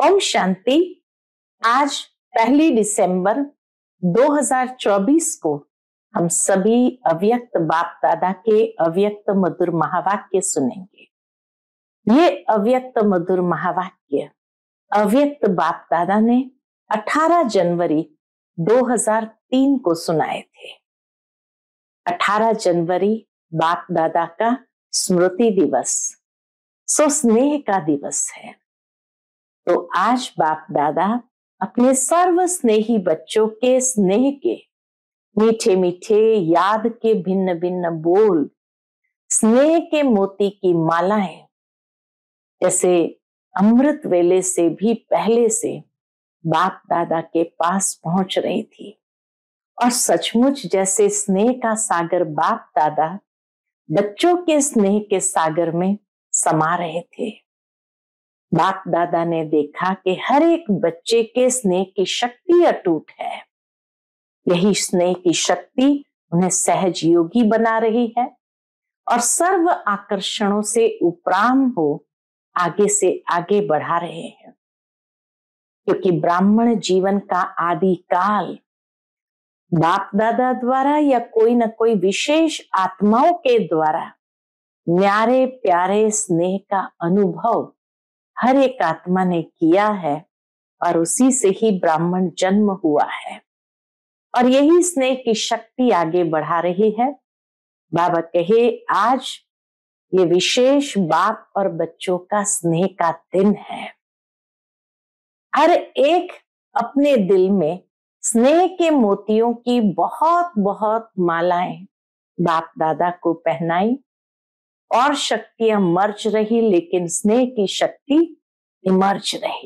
ओम शांति। आज 1 दिसंबर 2024 को हम सभी अव्यक्त बाप दादा के अव्यक्त मधुर महावाक्य सुनेंगे। ये अव्यक्त मधुर महावाक्य अव्यक्त बाप दादा ने 18 जनवरी 2003 को सुनाए थे। 18 जनवरी बाप दादा का स्मृति दिवस, सो स्नेह का दिवस है। तो आज बाप दादा अपने सर्व स्नेही बच्चों के स्नेह के मीठे मीठे याद के भिन्न भिन्न बोल, स्नेह के मोती की मालाएं जैसे अमृत वेले से भी पहले से बाप दादा के पास पहुंच रही थी और सचमुच जैसे स्नेह का सागर बाप दादा बच्चों के स्नेह के सागर में समा रहे थे। बाप दादा ने देखा कि हर एक बच्चे के स्नेह की शक्ति अटूट है। यही स्नेह की शक्ति उन्हें सहज योगी बना रही है और सर्व आकर्षणों से उपराम हो आगे से आगे बढ़ा रहे हैं, क्योंकि ब्राह्मण जीवन का आदि काल बाप दादा द्वारा या कोई न कोई विशेष आत्माओं के द्वारा न्यारे प्यारे स्नेह का अनुभव हर एक आत्मा ने किया है और उसी से ही ब्राह्मण जन्म हुआ है और यही स्नेह की शक्ति आगे बढ़ा रही है। बाबा कहे आज ये विशेष बाप और बच्चों का स्नेह का दिन है। हर एक अपने दिल में स्नेह के मोतियों की बहुत बहुत मालाएं बाप दादा को पहनाई और शक्तियां मर्ज रही, लेकिन स्नेह की शक्ति इमर्ज रही।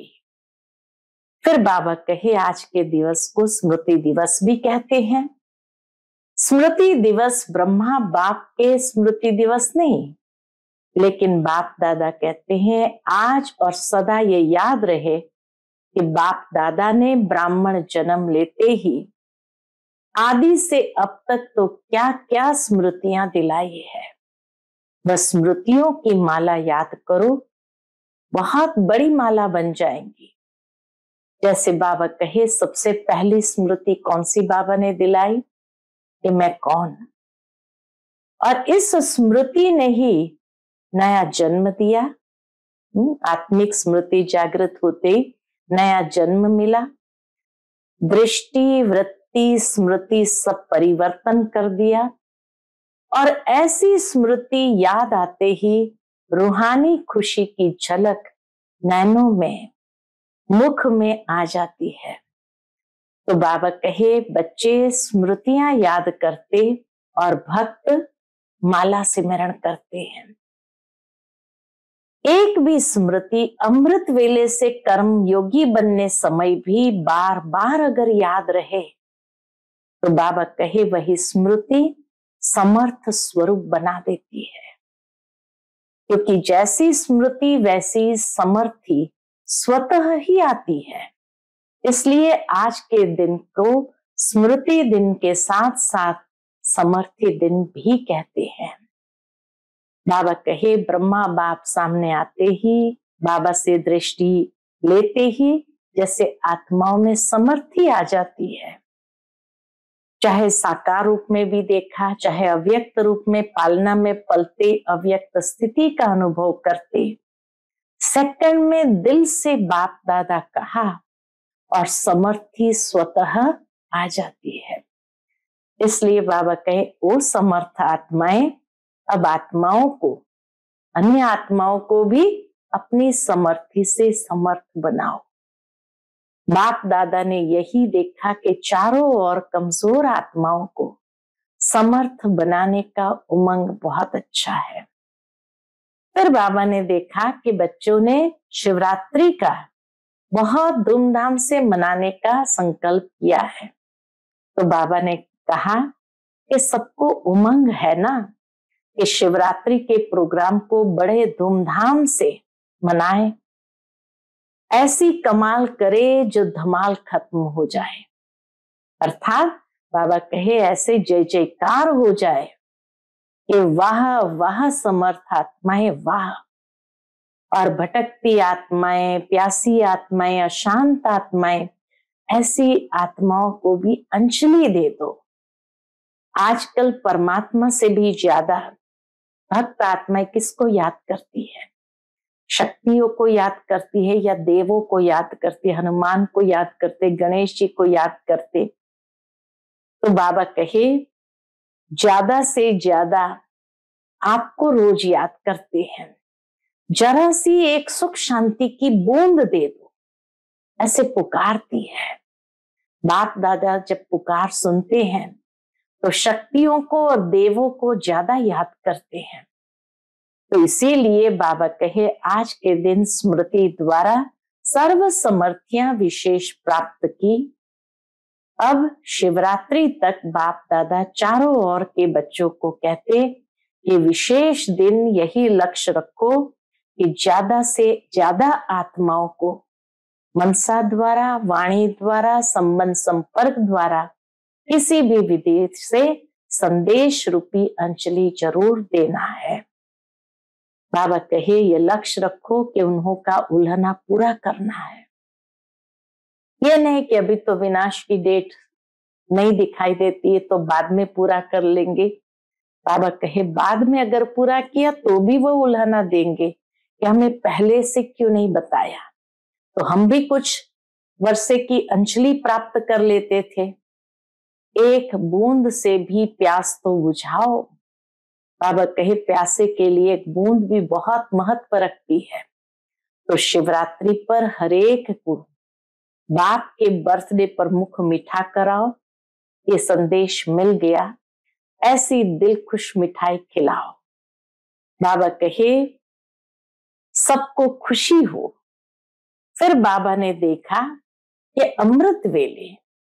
फिर बाबा कहे आज के दिवस को स्मृति दिवस भी कहते हैं। स्मृति दिवस ब्रह्मा बाप के स्मृति दिवस नहीं, लेकिन बाप दादा कहते हैं आज और सदा ये याद रहे कि बाप दादा ने ब्राह्मण जन्म लेते ही आदि से अब तक तो क्या क्या स्मृतियां दिलाई है। बस स्मृतियों की माला याद करो, बहुत बड़ी माला बन जाएंगी। जैसे बाबा कहे सबसे पहली स्मृति कौन सी बाबा ने दिलाई कि मैं कौन, और इस स्मृति ने ही नया जन्म दिया। आत्मिक स्मृति जागृत होते ही नया जन्म मिला। दृष्टि वृत्ति स्मृति सब परिवर्तन कर दिया और ऐसी स्मृति याद आते ही रूहानी खुशी की झलक नैनों में मुख में आ जाती है। तो बाबा कहे बच्चे स्मृतियां याद करते और भक्त माला सिमरण करते हैं। एक भी स्मृति अमृत वेले से कर्म योगी बनने समय भी बार बार अगर याद रहे तो बाबा कहे वही स्मृति समर्थ स्वरूप बना देती है, क्योंकि जैसी स्मृति वैसी समर्थी स्वतः ही आती है। इसलिए आज के दिन को स्मृति दिन के साथ साथ समर्थी दिन भी कहते हैं। बाबा कहे ब्रह्मा बाप सामने आते ही, बाबा से दृष्टि लेते ही जैसे आत्माओं में समर्थी आ जाती है। चाहे साकार रूप में भी देखा, चाहे अव्यक्त रूप में पालना में पलते अव्यक्त स्थिति का अनुभव करते, सेकंड में दिल से बाप दादा कहा और समर्थी स्वतः आ जाती है। इसलिए बाबा कहे ओ समर्थ आत्माएं, अब आत्माओं को, अन्य आत्माओं को भी अपनी समर्थी से समर्थ बनाओ। बाप दादा ने यही देखा कि चारों ओर कमजोर आत्माओं को समर्थ बनाने का उमंग बहुत अच्छा है। फिर बाबा ने देखा कि बच्चों ने शिवरात्रि का बहुत धूमधाम से मनाने का संकल्प किया है। तो बाबा ने कहा कि सबको उमंग है ना कि शिवरात्रि के प्रोग्राम को बड़े धूमधाम से मनाएं, ऐसी कमाल करे जो धमाल खत्म हो जाए। अर्थात बाबा कहे ऐसे जय जयकार हो जाए कि वाह वाह समर्थ आत्माएं वाह। और भटकती आत्माएं, प्यासी आत्माएं, अशांत आत्माएं, ऐसी आत्माओं को भी अंजलि दे दो। आजकल परमात्मा से भी ज्यादा भक्त आत्माएं किसको याद करती है? शक्तियों को याद करती है या देवों को याद करती है? हनुमान को याद करते, गणेश जी को याद करते। तो बाबा कहे ज्यादा से ज्यादा आपको रोज याद करते हैं, जरा सी एक सुख शांति की बूंद दे दो, ऐसे पुकारती है। बाप दादा जब पुकार सुनते हैं तो शक्तियों को और देवों को ज्यादा याद करते हैं। तो इसीलिए बाबा कहे आज के दिन स्मृति द्वारा सर्व समर्थियां विशेष प्राप्त की। अब शिवरात्रि तक बाप दादा चारों ओर के बच्चों को कहते कि विशेष दिन यही लक्ष्य रखो कि ज्यादा से ज्यादा आत्माओं को मनसा द्वारा, वाणी द्वारा, संबंध संपर्क द्वारा किसी भी विधि से संदेश रूपी अंजलि जरूर देना है। बाबा कहे ये लक्ष्य रखो कि उन्हों का उल्हना पूरा करना है। ये नहीं कि अभी तो विनाश की डेट नहीं दिखाई देती है तो बाद में पूरा कर लेंगे। बाबा कहे बाद में अगर पूरा किया तो भी वो उल्हना देंगे कि हमें पहले से क्यों नहीं बताया, तो हम भी कुछ वर्षे की अंजलि प्राप्त कर लेते थे। एक बूंद से भी प्यास तो बुझाओ। बाबा कहे प्यासे के लिए एक बूंद भी बहुत महत्व रखती है। तो शिवरात्रि पर हरेक को बाप के बर्थडे पर मुख मीठा कराओ, ये संदेश मिल गया, ऐसी दिल खुश मिठाई खिलाओ। बाबा कहे सबको खुशी हो। फिर बाबा ने देखा कि अमृत वेले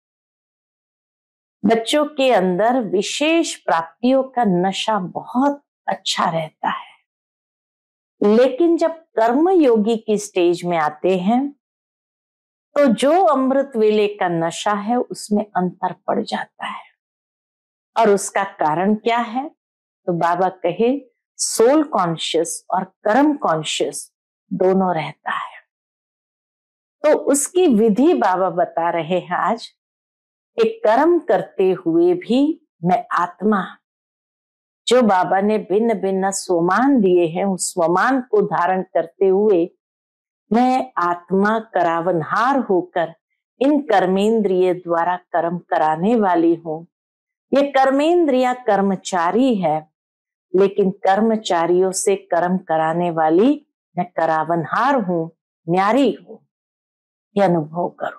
बच्चों के अंदर विशेष प्राप्तियों का नशा बहुत अच्छा रहता है, लेकिन जब कर्म योगी की स्टेज में आते हैं तो जो अमृत वेले का नशा है उसमें अंतर पड़ जाता है। और उसका कारण क्या है? तो बाबा कहे सोल कॉन्शियस और कर्म कॉन्शियस दोनों रहता है। तो उसकी विधि बाबा बता रहे हैं आज कि कर्म करते हुए भी मैं आत्मा, जो बाबा ने भिन्न भिन्न स्वमान दिए हैं उस स्वमान को धारण करते हुए मैं आत्मा करावनहार होकर इन कर्मेंद्रिय द्वारा कर्म कराने वाली हूं। ये कर्मेंद्रिया कर्मचारी है, लेकिन कर्मचारियों से कर्म कराने वाली मैं करावनहार हूं, न्यारी हूं। ये अनुभव करो।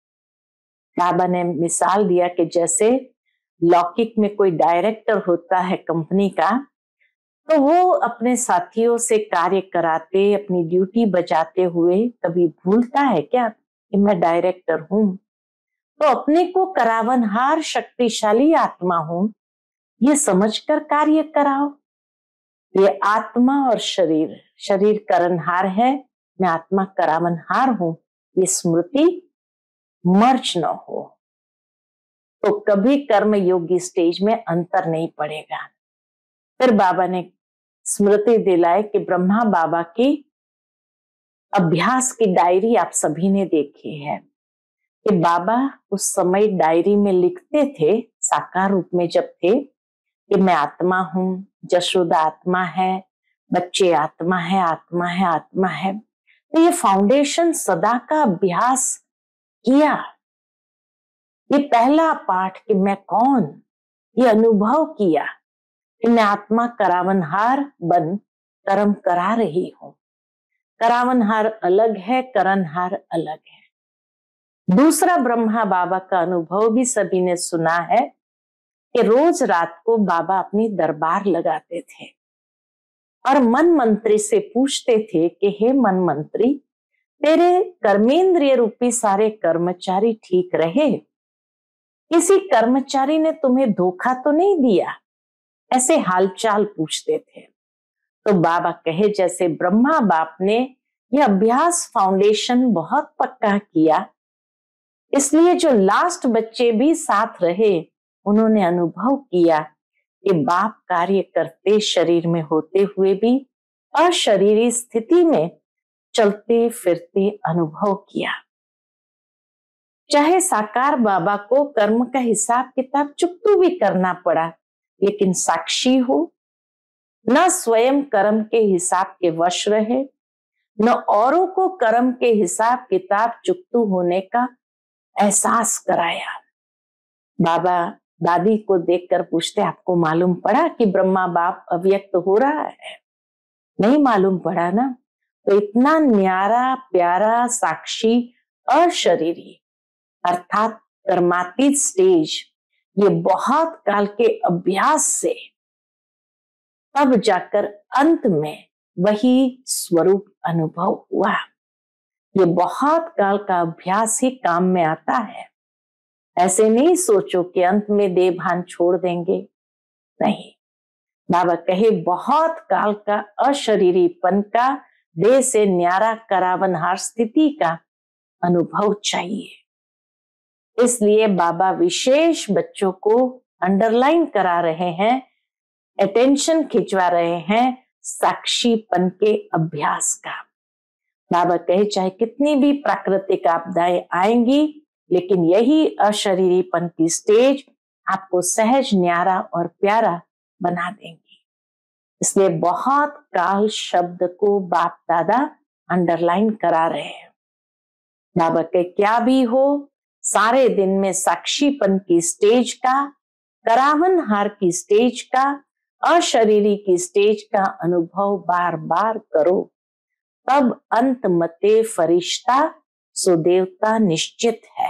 बाबा ने मिसाल दिया कि जैसे लौकिक में कोई डायरेक्टर होता है कंपनी का, तो वो अपने साथियों से कार्य कराते, अपनी ड्यूटी बजाते हुए कभी भूलता है क्या कि मैं डायरेक्टर हूं? तो अपने को करावनहार शक्तिशाली आत्मा हूं, ये समझकर कार्य कराओ। ये आत्मा और शरीर, शरीर करनहार है, मैं आत्मा करावनहार हूं, ये स्मृति मर्ज न हो तो कभी कर्म योगी स्टेज में अंतर नहीं पड़ेगा। फिर बाबा ने स्मृति दिलाए कि ब्रह्मा बाबा की अभ्यास की डायरी आप सभी ने देखी है कि बाबा उस समय डायरी में लिखते थे, साकार रूप में जब थे, कि मैं आत्मा हूं, जशोदा आत्मा है, बच्चे आत्मा है, आत्मा है, आत्मा है। तो ये फाउंडेशन सदा का अभ्यास किया। ये पहला पाठ कि मैं कौन, ये अनुभव किया कि मैं आत्मा करावनहार बन कर्म करा रही हूं। करावनहार अलग है, करनहार अलग है। दूसरा ब्रह्मा बाबा का अनुभव भी सभी ने सुना है कि रोज रात को बाबा अपनी दरबार लगाते थे और मन मंत्री से पूछते थे कि हे मन मंत्री, तेरे कर्मेंद्रिय रूपी सारे कर्मचारी ठीक रहे? किसी कर्मचारी ने तुम्हें धोखा तो नहीं दिया? ऐसे हालचाल पूछते थे। तो बाबा कहे जैसे ब्रह्मा बाप ने यह अभ्यास फाउंडेशन बहुत पक्का किया, इसलिए जो लास्ट बच्चे भी साथ रहे उन्होंने अनुभव किया कि बाप कार्य करते शरीर में होते हुए भी अशरीरी स्थिति में चलते फिरते अनुभव किया। चाहे साकार बाबा को कर्म का हिसाब किताब चुकतू भी करना पड़ा, लेकिन साक्षी हो, न स्वयं कर्म के हिसाब के वश रहे, न औरों को कर्म के हिसाब किताब चुकतू होने का एहसास कराया। बाबा दादी को देखकर पूछते, आपको मालूम पड़ा कि ब्रह्मा बाप अव्यक्त हो रहा है? नहीं मालूम पड़ा ना। तो इतना न्यारा प्यारा साक्षी अशरीरी अर्थात कर्मातीत स्टेज, ये बहुत काल के अभ्यास से तब जाकर अंत में वही स्वरूप अनुभव हुआ। ये बहुत काल का अभ्यास ही काम में आता है। ऐसे नहीं सोचो कि अंत में देह भान छोड़ देंगे, नहीं। बाबा कहे बहुत काल का अशरीरीपन का, देह से न्यारा करावनहार स्थिति का अनुभव चाहिए। इसलिए बाबा विशेष बच्चों को अंडरलाइन करा रहे हैं, अटेंशन खिंचवा रहे हैं साक्षीपन के अभ्यास का। बाबा कहे चाहे कितनी भी प्राकृतिक आपदाएं आएंगी, लेकिन यही अशरीरीपन की स्टेज आपको सहज न्यारा और प्यारा बना देंगी। इसलिए बहुत काल शब्द को बाप दादा अंडरलाइन करा रहे हैं। बाबा के क्या भी हो, सारे दिन में साक्षीपन की स्टेज का, करावन हार की स्टेज का, अशरीरी की स्टेज का अनुभव बार बार करो, तब अंत मते फरिश्ता सो देवता निश्चित है।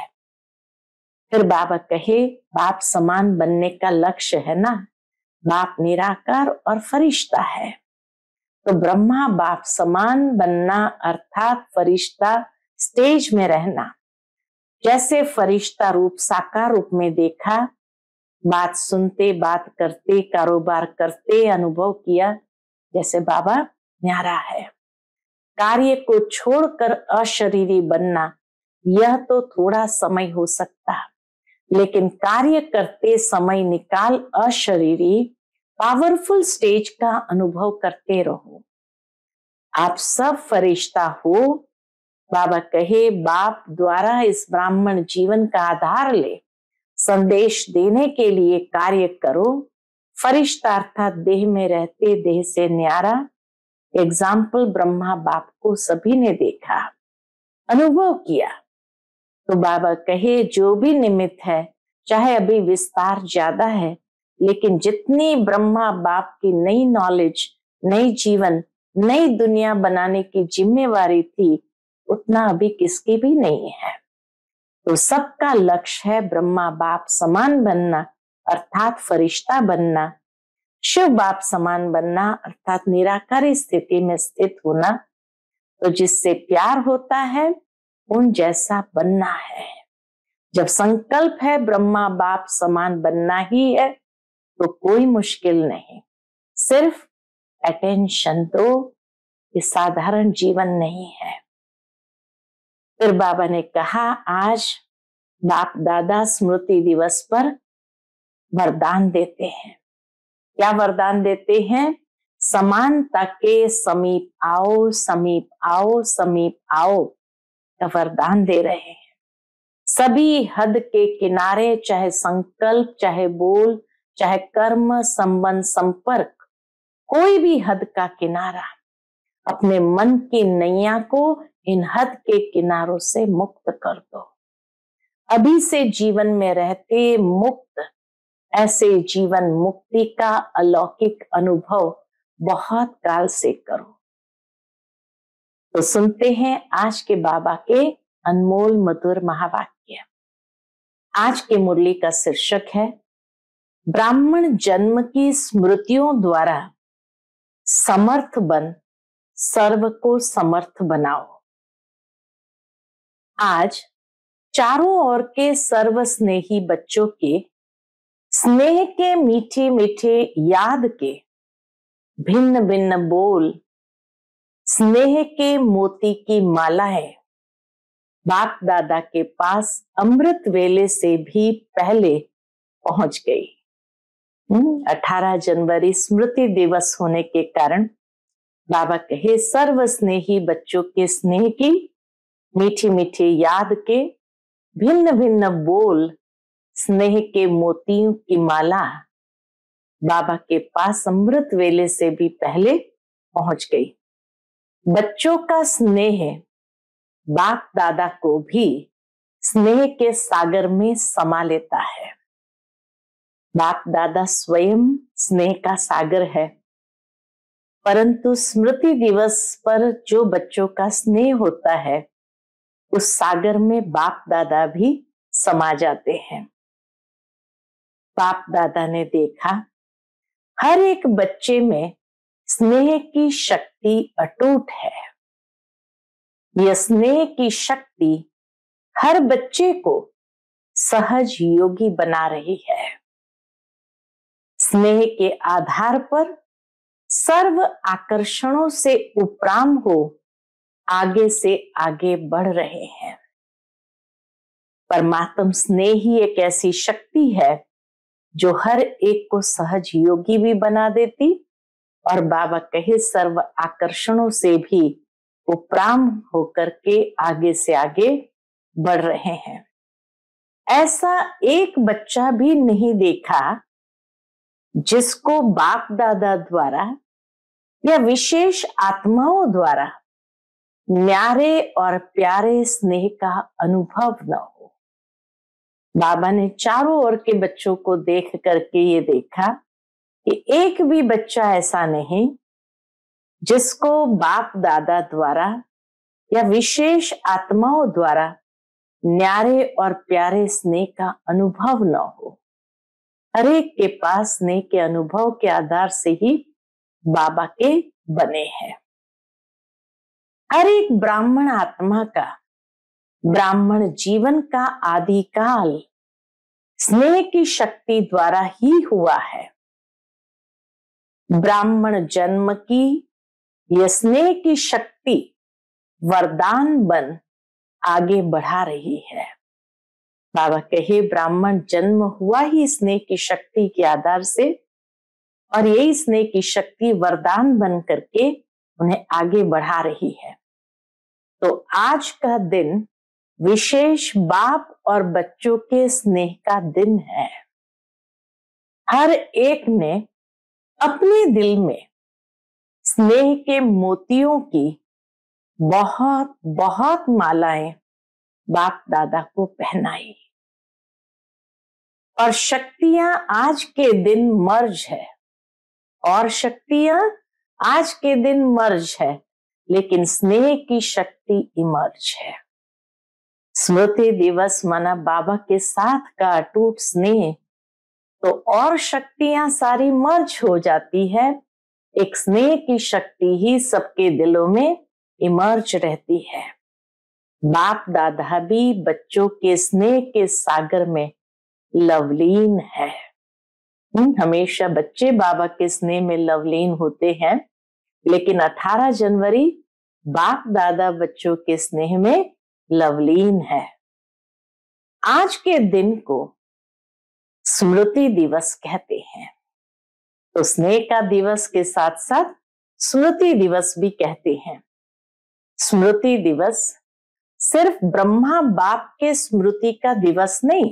फिर बाबा कहे बाप समान बनने का लक्ष्य है ना, बाप निराकार और फरिश्ता है, तो ब्रह्मा बाप समान बनना अर्थात फरिश्ता स्टेज में रहना। जैसे फरिश्ता रूप साकार रूप में देखा, बात सुनते, बात करते, कारोबार करते अनुभव किया, जैसे बाबा न्यारा है। कार्य को छोड़कर अशरीरी बनना, यह तो थोड़ा समय हो सकता, लेकिन कार्य करते समय निकाल अशरीरी पावरफुल स्टेज का अनुभव करते रहो। आप सब फरिश्ता हो। बाबा कहे बाप द्वारा इस ब्राह्मण जीवन का आधार ले, संदेश देने के लिए कार्य करो। फरिश्ता अर्थात देह में रहते, देह से न्यारा। एग्जाम्पल ब्रह्मा बाप को सभी ने देखा, अनुभव किया। तो बाबा कहे जो भी निमित्त है, चाहे अभी विस्तार ज्यादा है, लेकिन जितनी ब्रह्मा बाप की नई नॉलेज, नई जीवन, नई दुनिया बनाने की जिम्मेवारी थी, उतना अभी किसकी भी नहीं है। तो सबका लक्ष्य है ब्रह्मा बाप समान बनना अर्थात फरिश्ता बनना, शिव बाप समान बनना अर्थात निराकारी स्थिति में स्थित होना। तो जिससे प्यार होता है उन जैसा बनना है। जब संकल्प है ब्रह्मा बाप समान बनना ही है, तो कोई मुश्किल नहीं, सिर्फ अटेंशन दो। ये साधारण जीवन नहीं है। फिर बाबा ने कहा आज बाप दादा स्मृति दिवस पर वरदान देते हैं। क्या वरदान देते हैं? समानता के समीप आओ, समीप आओ, समीप आओ का वरदान दे रहे हैं। सभी हद के किनारे, चाहे संकल्प, चाहे बोल, चाहे कर्म, संबंध, संपर्क, कोई भी हद का किनारा, अपने मन की नैया को इन हद के किनारों से मुक्त कर दो। अभी से जीवन में रहते मुक्त, ऐसे जीवन मुक्ति का अलौकिक अनुभव बहुत काल से करो। तो सुनते हैं आज के बाबा के अनमोल मधुर महावाक्य। आज के मुरली का शीर्षक है ब्राह्मण जन्म की स्मृतियों द्वारा समर्थ बन, सर्व को समर्थ बनाओ। आज चारों ओर के सर्व स्नेही बच्चों के स्नेह के मीठे मीठे याद के भिन्न भिन्न बोल, स्नेह के मोती की मालाएं बाप दादा के पास अमृत वेले से भी पहले पहुंच गई। 18 जनवरी स्मृति दिवस होने के कारण बाबा कहे सर्व स्नेही बच्चों के स्नेह की मीठी मीठी याद के भिन्न भिन्न बोल स्नेह के मोतियों की माला बाबा के पास अमृत वेले से भी पहले पहुंच गई। बच्चों का स्नेह बाप दादा को भी स्नेह के सागर में समा लेता है। बाप दादा स्वयं स्नेह का सागर है, परंतु स्मृति दिवस पर जो बच्चों का स्नेह होता है उस सागर में बाप दादा भी समा जाते हैं। बाप दादा ने देखा हर एक बच्चे में स्नेह की शक्ति अटूट है। यह स्नेह की शक्ति हर बच्चे को सहज योगी बना रही है। स्नेह के आधार पर सर्व आकर्षणों से उपराम हो आगे से आगे बढ़ रहे हैं। परमात्म स्नेह ही एक ऐसी शक्ति है जो हर एक को सहज योगी भी बना देती और बाबा कहे सर्व आकर्षणों से भी उपराम होकर के आगे से आगे बढ़ रहे हैं। ऐसा एक बच्चा भी नहीं देखा जिसको बाप दादा द्वारा या विशेष आत्माओं द्वारा न्यारे और प्यारे स्नेह का अनुभव न हो। बाबा ने चारों ओर के बच्चों को देख करके ये देखा कि एक भी बच्चा ऐसा नहीं जिसको बाप दादा द्वारा या विशेष आत्माओं द्वारा न्यारे और प्यारे स्नेह का अनुभव न हो। हर एक के पास स्नेह के अनुभव के आधार से ही बाबा के बने हैं। हर एक ब्राह्मण आत्मा का ब्राह्मण जीवन का आदिकाल स्नेह की शक्ति द्वारा ही हुआ है। ब्राह्मण जन्म की यह स्नेह की शक्ति वरदान बन आगे बढ़ा रही है। बाबा कहे ब्राह्मण जन्म हुआ ही स्नेह की शक्ति के आधार से और यही स्नेह की शक्ति वरदान बन करके उन्हें आगे बढ़ा रही है। तो आज का दिन विशेष बाप और बच्चों के स्नेह का दिन है। हर एक ने अपने दिल में स्नेह के मोतियों की बहुत बहुत मालाएं बाप दादा को पहनाई और शक्तियां आज के दिन मर्ज है और शक्तियां आज के दिन मर्ज है, लेकिन स्नेह की शक्ति इमर्ज है। स्मृति दिवस माना बाबा के साथ का अटूट स्नेह, तो और शक्तियां सारी मर्ज हो जाती है। एक स्नेह की शक्ति ही सबके दिलों में इमर्ज रहती है। बाप दादा भी बच्चों के स्नेह के सागर में लवलीन है। हमेशा बच्चे बाबा के स्नेह में लवलीन होते हैं, लेकिन 18 जनवरी बाप दादा बच्चों के स्नेह में लवलीन है। आज के दिन को स्मृति दिवस कहते हैं, तो स्नेह का दिवस के साथ साथ स्मृति दिवस भी कहते हैं। स्मृति दिवस सिर्फ ब्रह्मा बाप के स्मृति का दिवस नहीं,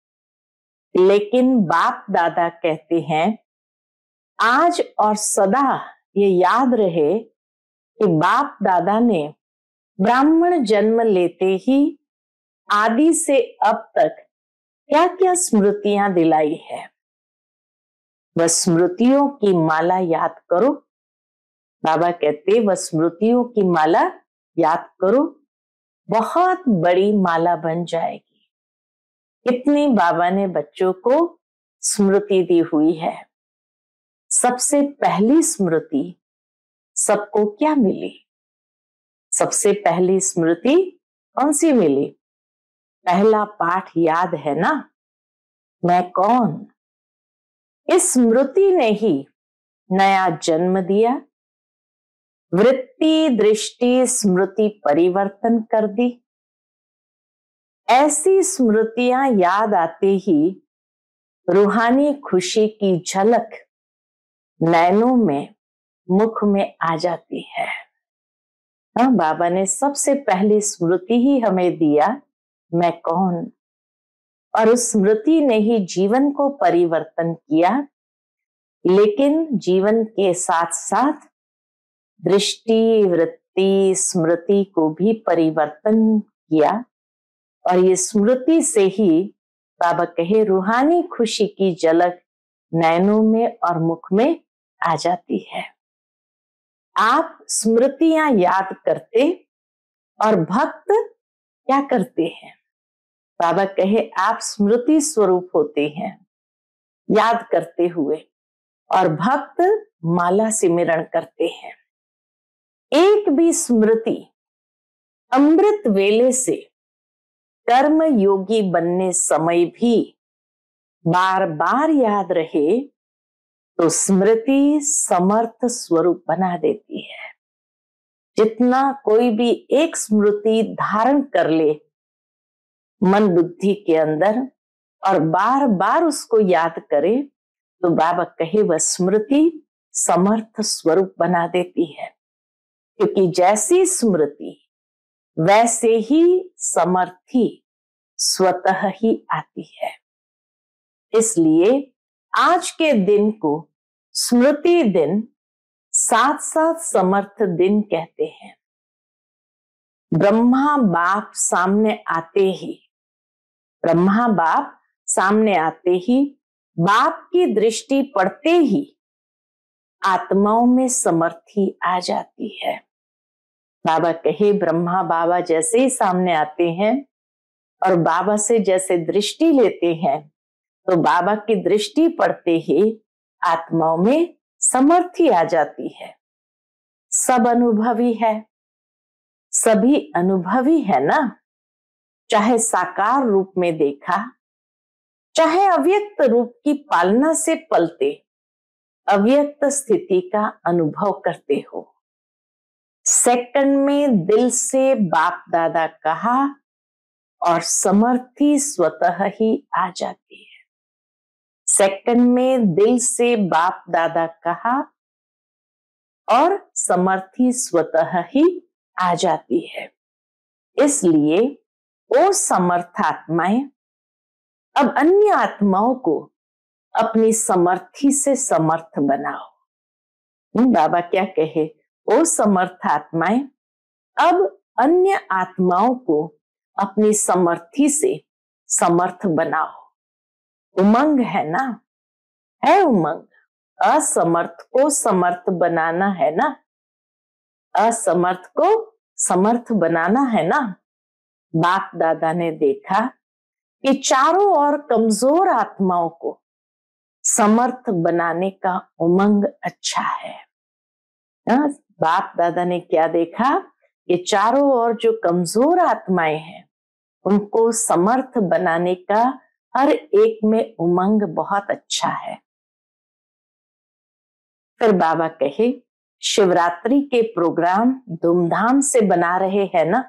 लेकिन बाप दादा कहते हैं आज और सदा ये याद रहे कि बाप दादा ने ब्राह्मण जन्म लेते ही आदि से अब तक क्या क्या स्मृतियां दिलाई है। वह स्मृतियों की माला याद करो। बाबा कहते वह स्मृतियों की माला याद करो, बहुत बड़ी माला बन जाएगी। कितनी बाबा ने बच्चों को स्मृति दी हुई है। सबसे पहली स्मृति सबको क्या मिली? सबसे पहली स्मृति कौन सी मिली? पहला पाठ याद है ना, मैं कौन? इस स्मृति ने ही नया जन्म दिया, वृत्ति दृष्टि स्मृति परिवर्तन कर दी। ऐसी स्मृतियां याद आते ही रूहानी खुशी की झलक नैनों में मुख में आ जाती है। हाँ, बाबा ने सबसे पहली स्मृति ही हमें दिया, मैं कौन, और उस स्मृति ने ही जीवन को परिवर्तन किया। लेकिन जीवन के साथ साथ दृष्टि, वृत्ति, स्मृति को भी परिवर्तन किया। और ये स्मृति से ही बाबा कहे रूहानी खुशी की झलक नैनों में और मुख में आ जाती है। आप स्मृतियां याद करते और भक्त क्या करते हैं? बाबा कहे आप स्मृति स्वरूप होते हैं याद करते हुए, और भक्त माला सिमरण करते हैं। एक भी स्मृति अमृत वेले से कर्म योगी बनने समय भी बार बार याद रहे तो स्मृति समर्थ स्वरूप बना देती है। जितना कोई भी एक स्मृति धारण कर ले मन बुद्धि के अंदर और बार बार उसको याद करे तो बाबा कहे वह स्मृति समर्थ स्वरूप बना देती है। क्योंकि जैसी स्मृति वैसे ही समर्थी स्वतः ही आती है। इसलिए आज के दिन को स्मृति दिन साथ साथ समर्थ दिन कहते हैं। ब्रह्मा बाप सामने आते ही बाप की दृष्टि पड़ते ही आत्माओं में समर्थी आ जाती है। बाबा कहे ब्रह्मा बाबा जैसे ही सामने आते हैं और बाबा से जैसे दृष्टि लेते हैं तो बाबा की दृष्टि पड़ते ही आत्माओं में समर्थी आ जाती है। सब अनुभवी है, सभी अनुभवी है ना, चाहे साकार रूप में देखा, चाहे अव्यक्त रूप की पालना से पलते अव्यक्त स्थिति का अनुभव करते हो। सेकंड में दिल से बाप दादा कहा और समर्थी स्वतः ही आ जाती है। सेकंड में दिल से बाप दादा कहा और समर्थी स्वतः ही आ जाती है। इसलिए ओ समर्थ आत्माएं अब अन्य आत्माओं को अपनी समर्थी से समर्थ बनाओ। बाबा क्या कहे, ओ समर्थ आत्माएं अब अन्य आत्माओं को अपनी समर्थी से समर्थ बनाओ। उमंग है ना, है उमंग। असमर्थ को समर्थ बनाना है ना, असमर्थ को समर्थ बनाना है ना। बाप दादा ने देखा कि चारों ओर कमजोर आत्माओं को समर्थ बनाने का उमंग अच्छा है। बाप दादा ने क्या देखा कि चारों ओर जो कमजोर आत्माएं हैं उनको समर्थ बनाने का हर एक में उमंग बहुत अच्छा है। फिर बाबा कहे शिवरात्रि के प्रोग्राम धूमधाम से बना रहे हैं ना।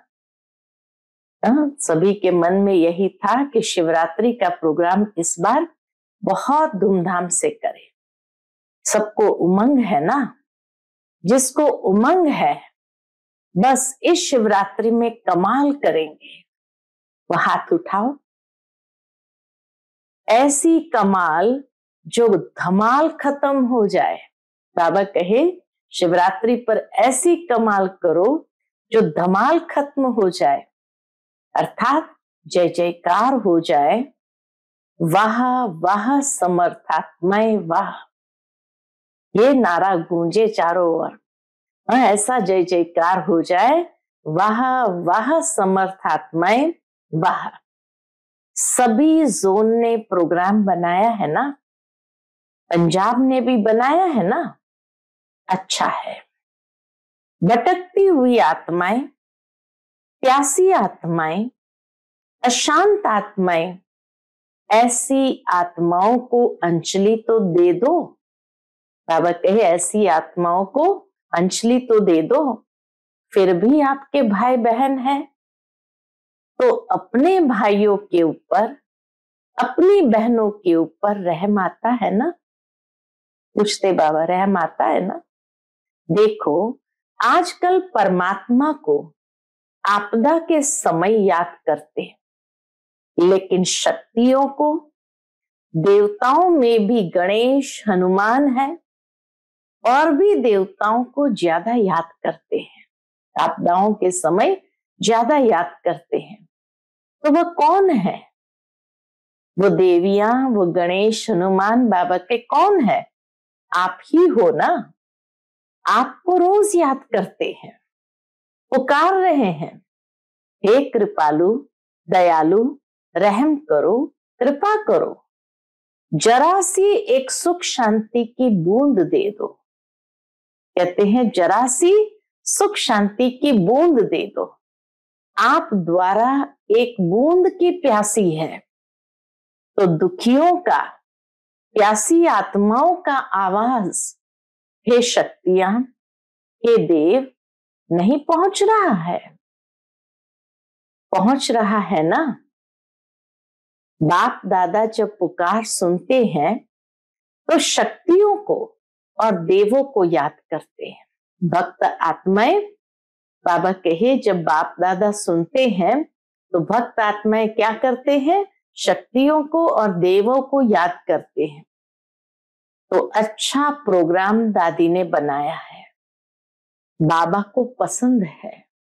सभी के मन में यही था कि शिवरात्रि का प्रोग्राम इस बार बहुत धूमधाम से करें। सबको उमंग है ना। जिसको उमंग है बस इस शिवरात्रि में कमाल करेंगे वह हाथ उठाओ। ऐसी कमाल जो धमाल खत्म हो जाए। बाबा कहे शिवरात्रि पर ऐसी कमाल करो जो धमाल खत्म हो जाए, अर्थात जय जयकार हो जाए। वाह वाह समर्थात्माएं वाह, ये नारा गूंजे चारों ओर। ऐसा जय जयकार हो जाए, वाह वाह समर्थात्माएं वाह। सभी जोन ने प्रोग्राम बनाया है ना, पंजाब ने भी बनाया है ना, अच्छा है। भटकती हुई आत्माएं, प्यासी आत्माएं, अशांत आत्माएं, ऐसी आत्माओं को अंजलि तो दे दो। बाबा कहे ऐसी आत्माओं को अंजलि तो दे दो। फिर भी आपके भाई बहन हैं तो अपने भाइयों के ऊपर, अपनी बहनों के ऊपर रहम आता है ना। पूछते बाबा रहम आता है ना। देखो, आजकल परमात्मा को आपदा के समय याद करते हैं, लेकिन शक्तियों को, देवताओं में भी गणेश, हनुमान है, और भी देवताओं को ज्यादा याद करते हैं, आपदाओं के समय ज्यादा याद करते हैं। तो वह कौन है? वो देवियां, वो गणेश, हनुमान बाबा के कौन है? आप ही हो ना। आपको रोज याद करते हैं, पुकार रहे हैं, हे कृपालु, दयालु, रहम करो, कृपा करो, जरा सी एक सुख शांति की बूंद दे दो। कहते हैं जरा सी सुख शांति की बूंद दे दो। आप द्वारा एक बूंद की प्यासी है, तो दुखियों का, प्यासी आत्माओं का आवाज, हे शक्तियां, हे देव, नहीं पहुंच रहा है? पहुंच रहा है ना। बाप दादा जब पुकार सुनते हैं तो शक्तियों को और देवों को याद करते हैं। भक्त आत्माएं, बाबा कहे, जब बाप दादा सुनते हैं तो भक्त आत्माएं क्या करते हैं? शक्तियों को और देवों को याद करते हैं। तो अच्छा प्रोग्राम दादी ने बनाया है, बाबा को पसंद है,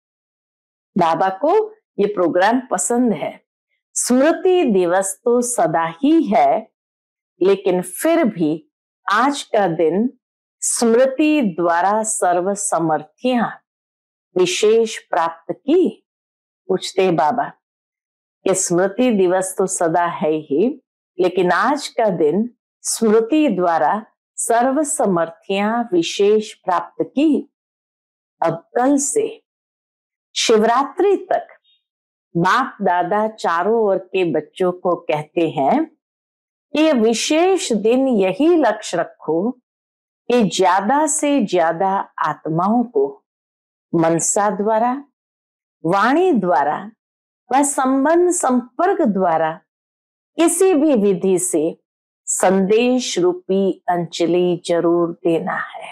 बाबा को ये प्रोग्राम पसंद है। स्मृति दिवस तो सदा ही है, लेकिन फिर भी आज का दिन स्मृति द्वारा सर्व समर्थियां विशेष प्राप्त की। पूछते बाबा कि स्मृति दिवस तो सदा है ही, लेकिन आज का दिन स्मृति द्वारा सर्व समर्थियां विशेष प्राप्त की। अब कल से शिवरात्रि तक बाप दादा चारों ओर के बच्चों को कहते हैं कि ये विशेष दिन यही लक्ष्य रखो कि ज्यादा से ज्यादा आत्माओं को मनसा द्वारा, वाणी द्वारा व संबंध संपर्क द्वारा किसी भी विधि से संदेश रूपी अंजलि जरूर देना है।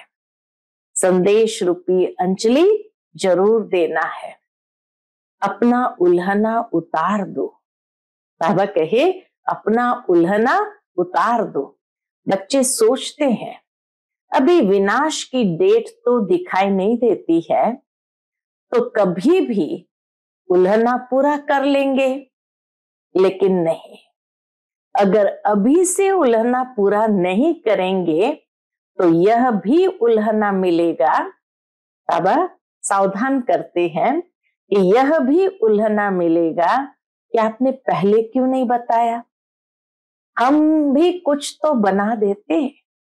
संदेश रूपी अंजलि जरूर देना है। अपना उल्हना उतार दो। बाबा कहे, अपना उल्हना उतार दो। बच्चे सोचते हैं अभी विनाश की डेट तो दिखाई नहीं देती है, तो कभी भी उल्हना पूरा कर लेंगे, लेकिन नहीं, अगर अभी से उल्हना पूरा नहीं करेंगे तो यह भी उल्हना मिलेगा। बाबा सावधान करते हैं कि यह भी उल्हना मिलेगा कि आपने पहले क्यों नहीं बताया। हम भी कुछ तो बना देते,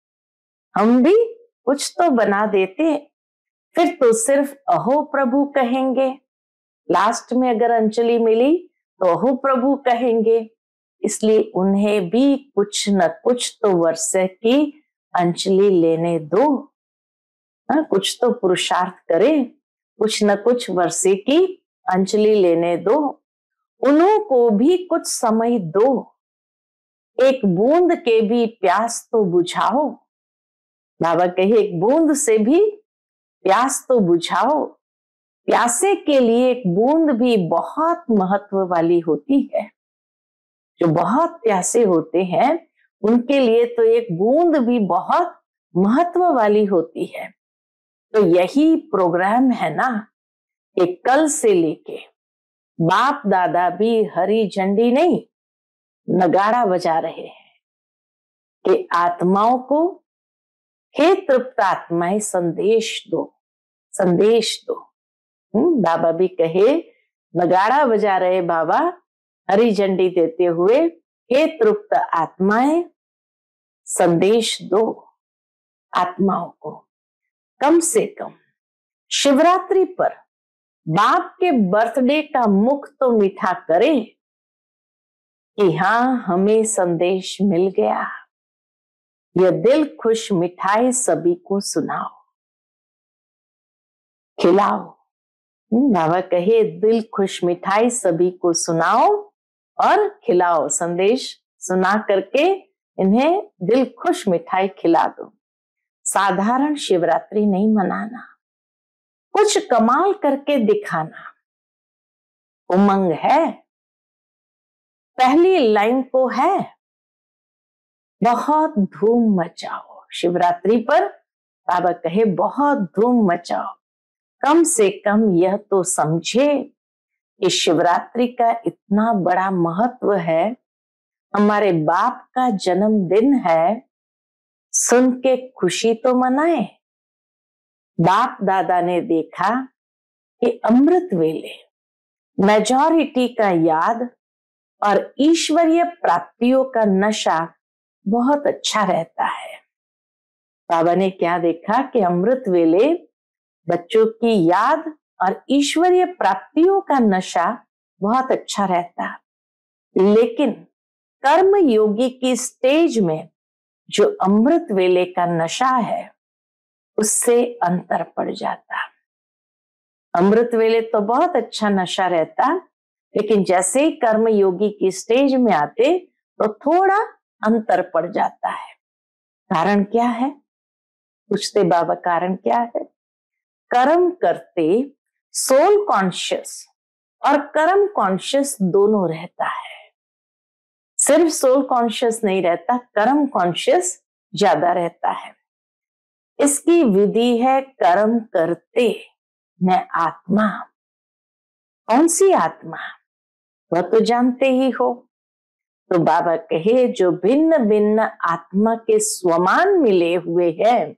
हम भी कुछ तो बना देते, फिर तो सिर्फ अहो प्रभु कहेंगे। लास्ट में अगर अंजलि मिली तो अहो प्रभु कहेंगे, इसलिए उन्हें भी कुछ न कुछ तो वर्ष की अंजलि लेने दो। कुछ तो पुरुषार्थ करे, कुछ न कुछ वर्षे की अंजलि लेने दो। उन्हों को भी कुछ समय दो, एक बूंद के भी प्यास तो बुझाओ। बाबा कहे, एक बूंद से भी प्यास तो बुझाओ। प्यासे के लिए एक बूंद भी बहुत महत्व वाली होती है। जो बहुत प्यासे होते हैं उनके लिए तो एक बूंद भी बहुत महत्व वाली होती है। तो यही प्रोग्राम है ना कि कल से लेके बाप दादा भी हरी झंडी नहीं, नगाड़ा बजा रहे हैं कि आत्माओं को, हे तृप्त आत्माएं, संदेश दो, संदेश दो। बाबा भी कहे, नगाड़ा बजा रहे बाबा हरी झंडी देते हुए, हे तृप्त आत्माएं, संदेश दो आत्माओं को। कम से कम शिवरात्रि पर बाप के बर्थडे का मुख तो मीठा करें कि हाँ, हमें संदेश मिल गया। यह दिल खुश मिठाई सभी को सुनाओ, खिलाओ। बाबा कहे, दिल खुश मिठाई सभी को सुनाओ और खिलाओ। संदेश सुना करके इन्हें दिल खुश मिठाई खिला दो। साधारण शिवरात्रि नहीं मनाना, कुछ कमाल करके दिखाना। उमंग है, पहली लाइन को है, बहुत धूम मचाओ। शिवरात्रि पर बाबा कहे बहुत धूम मचाओ। कम से कम यह तो समझे कि शिवरात्रि का इतना बड़ा महत्व है, हमारे बाप का जन्मदिन है, सुन के खुशी तो मनाए। बाप दादा ने देखा कि अमृत वेले मेजॉरिटी का याद और ईश्वरीय प्राप्तियों का नशा बहुत अच्छा रहता है। बाबा ने क्या देखा कि अमृत वेले बच्चों की याद और ईश्वरीय प्राप्तियों का नशा बहुत अच्छा रहता, लेकिन कर्म योगी की स्टेज में जो अमृत वेले का नशा है उससे अंतर पड़ जाता। अमृत वेले तो बहुत अच्छा नशा रहता, लेकिन जैसे ही कर्म योगी की स्टेज में आते तो थोड़ा अंतर पड़ जाता है। कारण क्या है? पूछते बाबा, कारण क्या है? कर्म करते सोल कॉन्शियस और कर्म कॉन्शियस दोनों रहता है। सिर्फ सोल कॉन्शियस नहीं रहता, कर्म कॉन्शियस ज्यादा रहता है। इसकी विधि है कर्म करते मैं आत्मा। कौन सी आत्मा? वह तो जानते ही हो। तो बाबा कहे जो भिन्न भिन्न आत्मा के स्वमान मिले हुए हैं,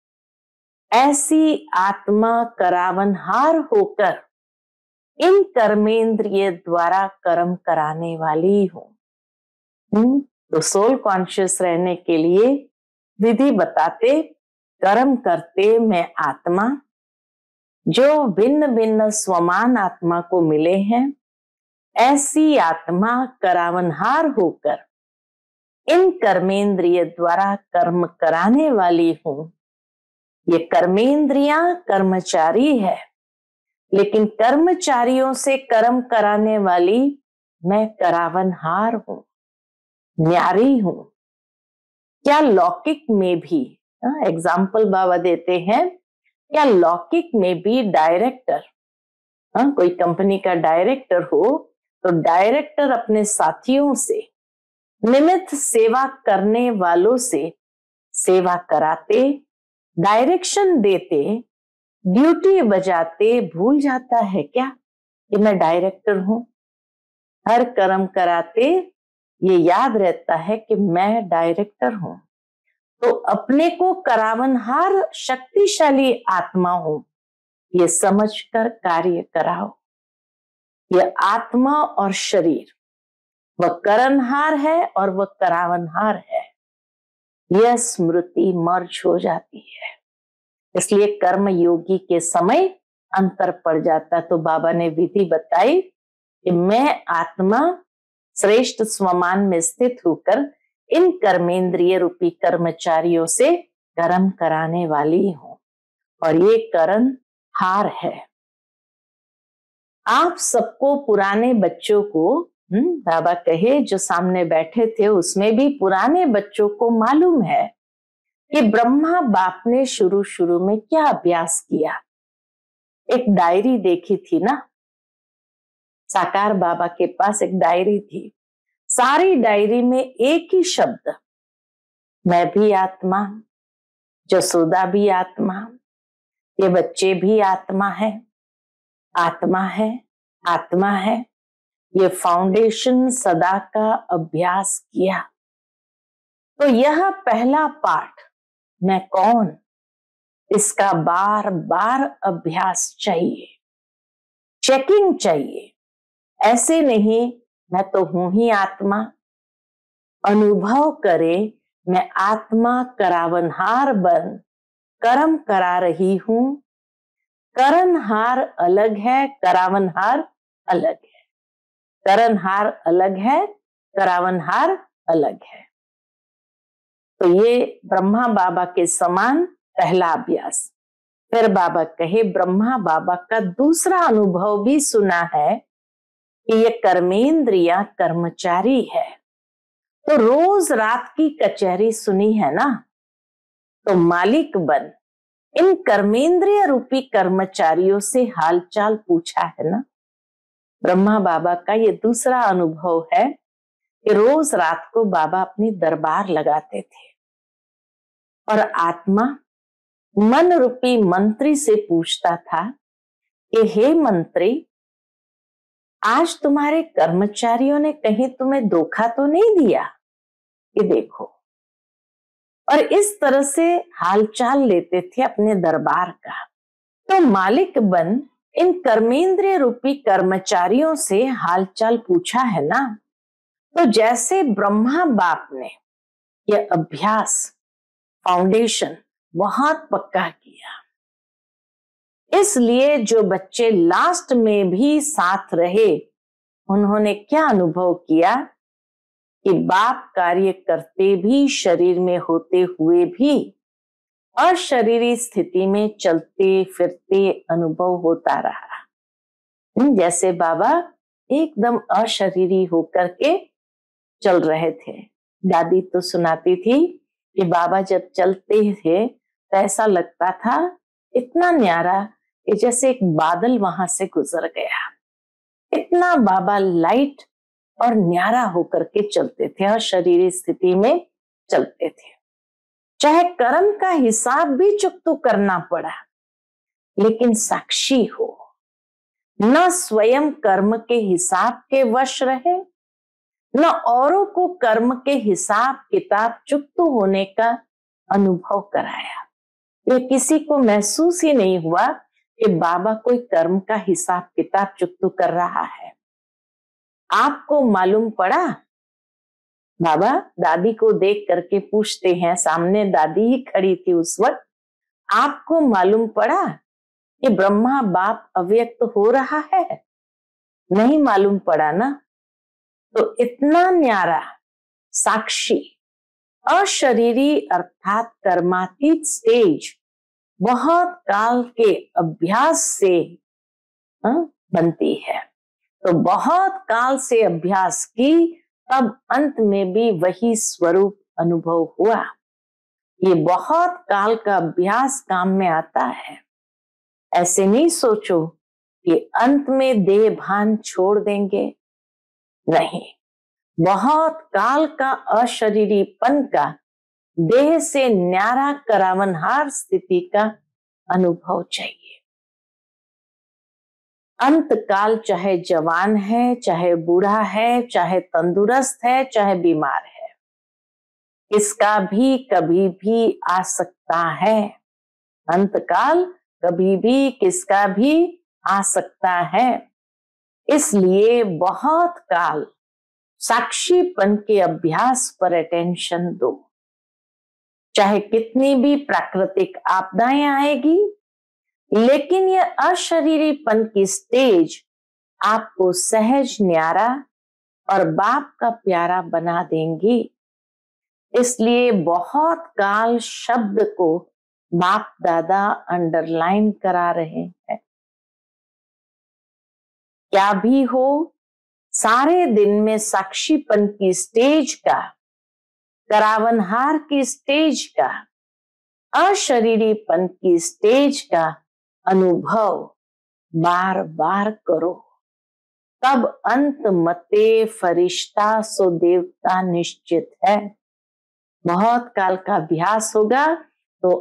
ऐसी आत्मा करावनहार होकर इन कर्मेंद्रिय द्वारा कर्म कराने वाली हूं। तो सोल कॉन्शियस रहने के लिए विधि बताते, कर्म करते मैं आत्मा, जो भिन्न भिन्न स्वमान आत्मा को मिले हैं, ऐसी आत्मा करावनहार होकर इन कर्मेंद्रिय द्वारा कर्म कराने वाली हूं। ये कर्मेंद्रियां कर्मचारी है, लेकिन कर्मचारियों से कर्म कराने वाली मैं करावनहार हूं, न्यारी हूं। क्या लौकिक में भी, एग्जाम्पल बाबा देते हैं, क्या लौकिक में भी डायरेक्टर, कोई कंपनी का डायरेक्टर हो तो डायरेक्टर अपने साथियों से, निमित्त सेवा करने वालों से सेवा कराते, डायरेक्शन देते, ड्यूटी बजाते भूल जाता है क्या कि मैं डायरेक्टर हूं? हर कर्म कराते ये याद रहता है कि मैं डायरेक्टर हूं। तो अपने को करावनहार शक्तिशाली आत्मा हूं, ये समझकर कार्य कराओ। यह आत्मा और शरीर, वह करनहार है और वह करावनहार है, यह स्मृति मर्ज हो जाती है। इसलिए कर्म योगी के समय अंतर पड़ जाता। तो बाबा ने विधि बताई कि मैं आत्मा श्रेष्ठ स्वमान में स्थित होकर इन कर्मेंद्रिय रूपी कर्मचारियों से कर्म कराने वाली हूं, और ये करण हार है। आप सबको, पुराने बच्चों को, बाबा कहे जो सामने बैठे थे उसमें भी पुराने बच्चों को मालूम है कि ब्रह्मा बाप ने शुरू शुरू में क्या अभ्यास किया। एक डायरी देखी थी ना, साकार बाबा के पास एक डायरी थी। सारी डायरी में एक ही शब्द, मैं भी आत्मा, जसोदा भी आत्मा, ये बच्चे भी आत्मा है, आत्मा है, आत्मा है। ये फाउंडेशन सदा का अभ्यास किया। तो यह पहला पाठ, मैं कौन, इसका बार बार अभ्यास चाहिए, चेकिंग चाहिए। ऐसे नहीं मैं तो हूं ही आत्मा, अनुभव करे मैं आत्मा करावनहार बन कर्म करा रही हूं। करनहार अलग है, करावनहार अलग है। करनहार अलग है, करावनहार अलग है। तो ये ब्रह्मा बाबा के समान पहला अभ्यास। फिर बाबा कहे ब्रह्मा बाबा का दूसरा अनुभव भी सुना है कि ये कर्मेंद्रिया कर्मचारी है। तो रोज रात की कचहरी सुनी है ना, तो मालिक बन इन कर्मेंद्रिय रूपी कर्मचारियों से हालचाल पूछा है ना। ब्रह्मा बाबा का ये दूसरा अनुभव है कि रोज रात को बाबा अपनी दरबार लगाते थे और आत्मा मन रूपी मंत्री से पूछता था कि हे मंत्री, आज तुम्हारे कर्मचारियों ने कहीं तुम्हें धोखा तो नहीं दिया? ये देखो, और इस तरह से हालचाल लेते थे अपने दरबार का। तो मालिक बन इन कर्मेंद्रिय रूपी कर्मचारियों से हालचाल पूछा है ना। तो जैसे ब्रह्मा बाप ने यह अभ्यास फाउंडेशन बहुत पक्का किया, इसलिए जो बच्चे लास्ट में भी साथ रहे, उन्होंने क्या अनुभव किया कि बाप कार्य करते भी, शरीर में होते हुए भी अशरीरी स्थिति में चलते फिरते अनुभव होता रहा। जैसे बाबा एकदम अशरीरी होकर के चल रहे थे। दादी तो सुनाती थी कि बाबा जब चलते थे तो ऐसा लगता था इतना न्यारा कि जैसे एक बादल वहां से गुजर गया। इतना बाबा लाइट और न्यारा होकर के चलते थे, अशरीरी स्थिति में चलते थे। चाहे कर्म का हिसाब भी चुकतो करना पड़ा, लेकिन साक्षी हो, न स्वयं कर्म के हिसाब के वश रहे, न औरों को कर्म के हिसाब किताब चुकतो होने का अनुभव कराया। ये किसी को महसूस ही नहीं हुआ कि बाबा कोई कर्म का हिसाब किताब चुकतो कर रहा है। आपको मालूम पड़ा? बाबा दादी को देख करके पूछते हैं, सामने दादी ही खड़ी थी उस वक्त, आपको मालूम पड़ा कि ब्रह्मा बाप अव्यक्त हो रहा है? नहीं मालूम पड़ा ना। तो इतना न्यारा साक्षी अशरीरी अर्थात कर्मातीत स्टेज बहुत काल के अभ्यास से बनती है। तो बहुत काल से अभ्यास की, तब अंत में भी वही स्वरूप अनुभव हुआ। ये बहुत काल का अभ्यास काम में आता है। ऐसे नहीं सोचो कि अंत में देह भान छोड़ देंगे, नहीं। बहुत काल का अशरीरीपन का, देह से न्यारा करावनहार स्थिति का अनुभव चाहिए। अंत काल चाहे जवान है, चाहे बूढ़ा है, चाहे तंदुरुस्त है, चाहे बीमार है, इसका भी कभी भी आ सकता है। अंत काल कभी भी किसका भी आ सकता है। इसलिए बहुत काल साक्षीपन के अभ्यास पर अटेंशन दो। चाहे कितनी भी प्राकृतिक आपदाएं आएगी, लेकिन यह अशरीरीपन की स्टेज आपको सहज न्यारा और बाप का प्यारा बना देंगी। इसलिए बहुत काल शब्द को बाप दादा अंडरलाइन करा रहे हैं। क्या भी हो, सारे दिन में साक्षीपन की स्टेज का, करावनहार की स्टेज का, अशरीरीपन की स्टेज का अनुभव बार बार करो। तब अंत मते फरिश्ता सो देवता निश्चित है। बहुत काल का अभ्यास होगा तो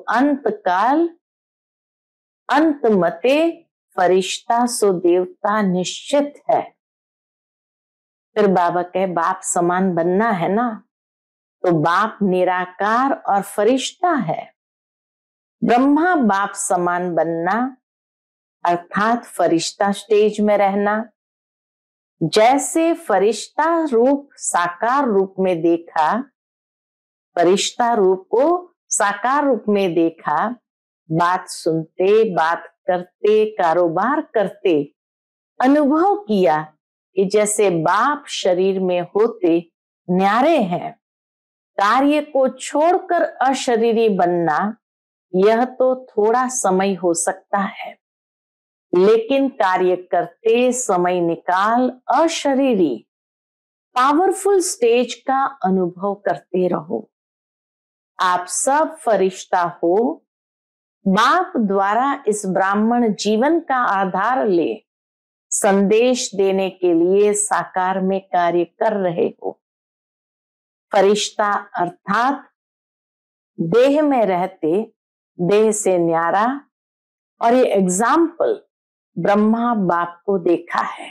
अंत मते फरिश्ता सो देवता निश्चित है। फिर बाबा कहे बाप समान बनना है ना, तो बाप निराकार और फरिश्ता है। ब्रह्मा बाप समान बनना अर्थात फरिश्ता स्टेज में रहना। जैसे फरिश्ता रूप साकार रूप में देखा, फरिश्ता रूप को साकार रूप में देखा, बात सुनते, बात करते, कारोबार करते अनुभव किया कि जैसे बाप शरीर में होते न्यारे हैं। कार्य को छोड़कर अशरीरी बनना, यह तो थोड़ा समय हो सकता है, लेकिन कार्य करते समय निकाल अशरीरी पावरफुल स्टेज का अनुभव करते रहो। आप सब फरिश्ता हो, बाप द्वारा इस ब्राह्मण जीवन का आधार ले संदेश देने के लिए साकार में कार्य कर रहे हो। फरिश्ता अर्थात देह में रहते, देह से न्यारा, और ये एग्जाम्पल ब्रह्मा बाप को देखा है,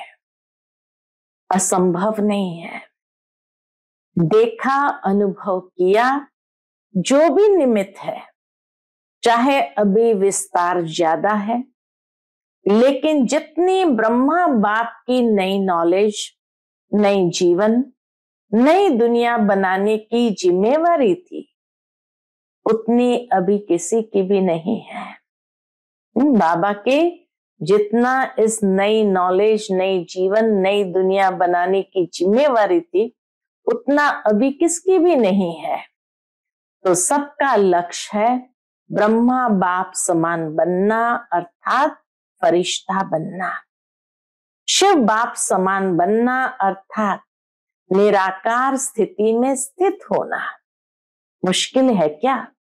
असंभव नहीं है। देखा, अनुभव किया, जो भी निमित्त है, चाहे अभी विस्तार ज्यादा है, लेकिन जितनी ब्रह्मा बाप की नई नॉलेज, नई जीवन, नई दुनिया बनाने की जिम्मेवारी थी, उतनी अभी किसी की भी नहीं है। बाबा के जितना इस नई नॉलेज, नई जीवन, नई दुनिया बनाने की जिम्मेवारी थी, उतना अभी किसकी भी नहीं है। तो सबका लक्ष्य है ब्रह्मा बाप समान बनना, अर्थात फरिश्ता बनना। शिव बाप समान बनना अर्थात निराकार स्थिति में स्थित होना। मुश्किल है क्या?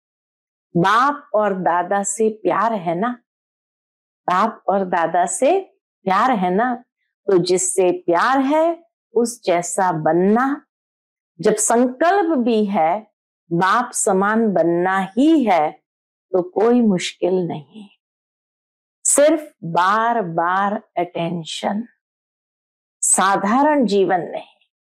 बाप और दादा से प्यार है ना, बाप और दादा से प्यार है ना, तो जिससे प्यार है उस जैसा बनना। जब संकल्प भी है बाप समान बनना ही है, तो कोई मुश्किल नहीं, सिर्फ बार बार अटेंशन। साधारण जीवन नहीं,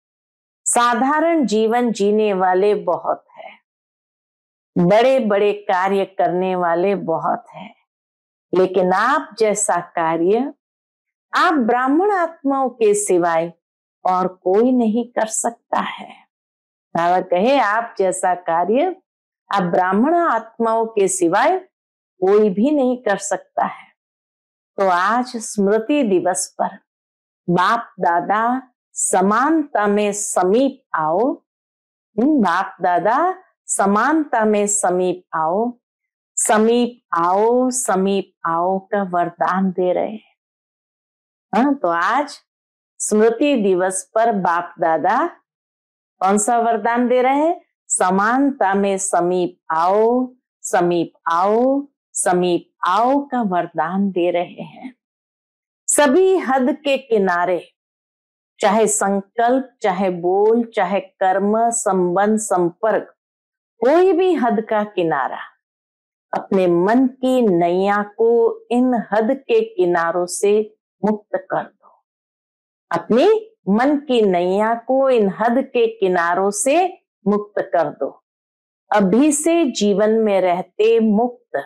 साधारण जीवन जीने वाले बहुत है, बड़े बड़े कार्य करने वाले बहुत है, लेकिन आप जैसा कार्य आप ब्राह्मण आत्माओं के सिवाय और कोई नहीं कर सकता है। बाबा कहे आप जैसा कार्य आप ब्राह्मण आत्माओं के सिवाय कोई भी नहीं कर सकता है। तो आज स्मृति दिवस पर बाप दादा समानता में समीप आओ, बाप दादा समानता में समीप आओ, समीप आओ, समीप आओ का वरदान दे रहे हैं। हाँ, तो आज स्मृति दिवस पर बाप दादा कौन सा वरदान दे रहे हैं? समानता में समीप आओ, समीप आओ, समीप आओ का वरदान दे रहे हैं। सभी हद के किनारे, चाहे संकल्प, चाहे बोल, चाहे कर्म, संबंध, संपर्क, कोई भी हद का किनारा, अपने मन की नैया को इन हद के किनारों से मुक्त कर दो। अपनी मन की नैया को इन हद के किनारों से मुक्त कर दो। अभी से जीवन में रहते मुक्त,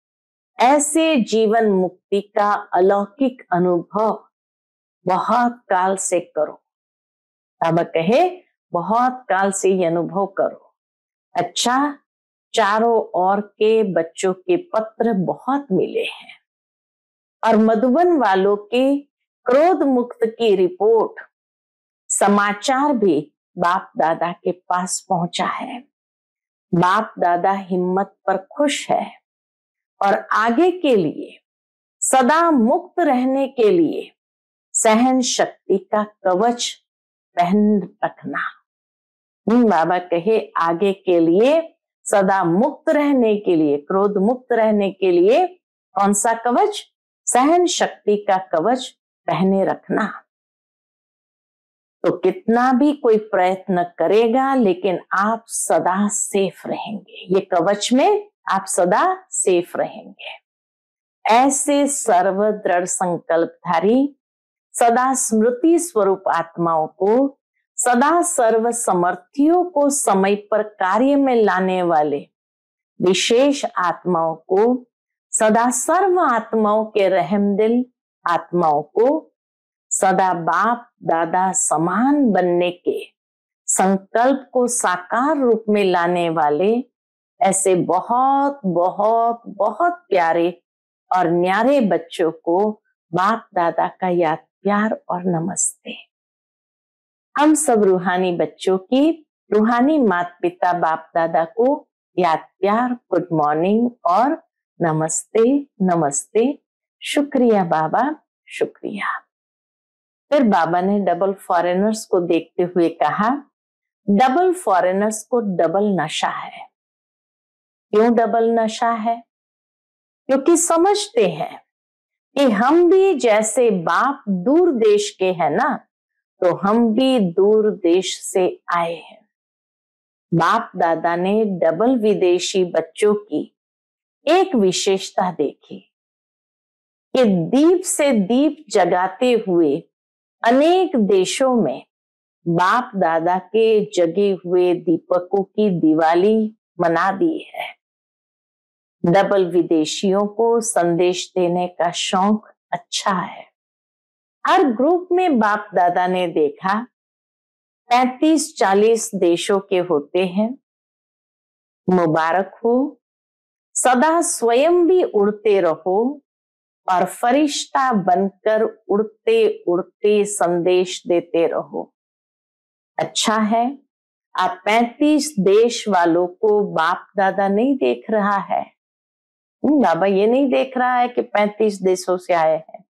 ऐसे जीवन मुक्ति का अलौकिक अनुभव बहुत काल से करो। अब कहे बहुत काल से ये अनुभव करो। अच्छा, चारों ओर के बच्चों के पत्र बहुत मिले हैं और मधुबन वालों के क्रोध मुक्त की रिपोर्ट, समाचार भी बाप दादा के पास पहुंचा है। बाप दादा हिम्मत पर खुश है और आगे के लिए सदा मुक्त रहने के लिए सहन शक्ति का कवच पहन रखना। बाबा कहे आगे के लिए सदा मुक्त रहने के लिए, क्रोध मुक्त रहने के लिए कौन सा कवच? सहन शक्ति का कवच पहने रखना। तो कितना भी कोई प्रयत्न करेगा, लेकिन आप सदा सेफ रहेंगे। ये कवच में आप सदा सेफ रहेंगे। ऐसे सर्व दृढ़ संकल्पधारी, सदा स्मृति स्वरूप आत्माओं को, सदा सर्व समर्थियों को समय पर कार्य में लाने वाले विशेष आत्माओं को, सदा सर्व आत्माओं के रहमदिल आत्माओं को, सदा बाप दादा समान बनने के संकल्प को साकार रूप में लाने वाले ऐसे बहुत बहुत बहुत प्यारे और न्यारे बच्चों को बाप दादा का याद प्यार और नमस्ते। हम सब रूहानी बच्चों की रूहानी माता पिता बाप दादा को याद प्यार, गुड मॉर्निंग और नमस्ते नमस्ते। शुक्रिया बाबा, शुक्रिया। फिर बाबा ने डबल फॉरेनर्स को देखते हुए कहा, डबल फॉरेनर्स को डबल नशा है। क्यों डबल नशा है? क्योंकि समझते हैं कि हम भी जैसे बाप दूर देश के हैं ना, तो हम भी दूर देश से आए हैं। बाप दादा ने डबल विदेशी बच्चों की एक विशेषता देखी कि दीप से दीप जगाते हुए अनेक देशों में बाप दादा के जगे हुए दीपकों की दिवाली मना दी है। डबल विदेशियों को संदेश देने का शौक अच्छा है। हर ग्रुप में बाप दादा ने देखा 35-40 देशों के होते हैं। मुबारक हो, सदा स्वयं भी उड़ते रहो और फरिश्ता बनकर उड़ते उड़ते संदेश देते रहो। अच्छा है, आप 35 देश वालों को बाप दादा नहीं देख रहा है। बाबा ये नहीं देख रहा है कि 35 देशों से आए हैं,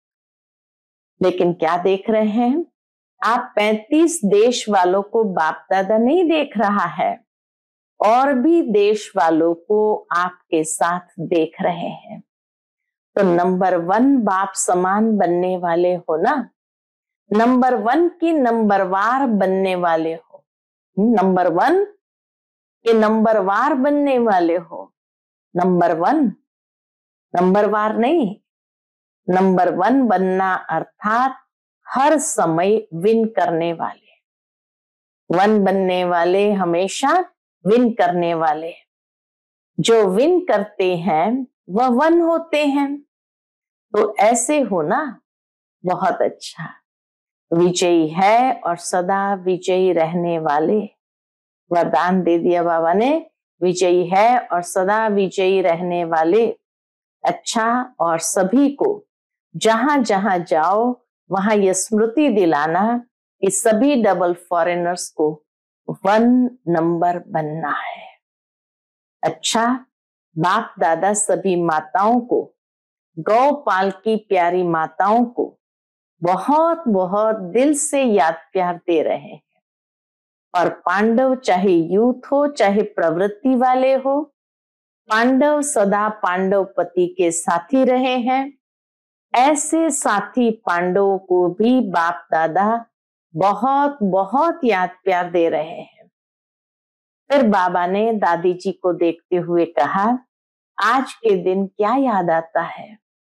लेकिन क्या देख रहे हैं? आप 35 देश वालों को बाप दादा नहीं देख रहा है, और भी देश वालों को आपके साथ देख रहे हैं। तो नंबर 1 बाप समान बनने वाले हो ना, नंबर 1 की नंबरवार बनने वाले हो, नंबर 1 के नंबरवार बनने वाले हो। नंबर 1 नंबरवार नहीं, नंबर 1 बनना अर्थात हर समय विन करने वाले। 1 बनने वाले हमेशा विन करने वाले। जो विन करते हैं वह 1 होते हैं। तो ऐसे हो ना, बहुत अच्छा। विजयी है और सदा विजयी रहने वाले। वरदान दे दिया बाबा ने, विजयी है और सदा विजयी रहने वाले। अच्छा, और सभी को जहां जहां जाओ वहां यह स्मृति दिलाना कि सभी डबल फॉरेनर्स को 1 नंबर बनना है। अच्छा, बाप दादा सभी माताओं को, गौपाल की प्यारी माताओं को बहुत बहुत दिल से याद प्यार दे रहे हैं। और पांडव चाहे यूथ हो चाहे प्रवृत्ति वाले हो, पांडव सदा पांडव पति के साथी रहे हैं। ऐसे साथी पांडवों को भी बाप दादा बहुत बहुत याद प्यार दे रहे हैं। फिर बाबा ने दादी जी को देखते हुए कहा, आज के दिन क्या याद आता है?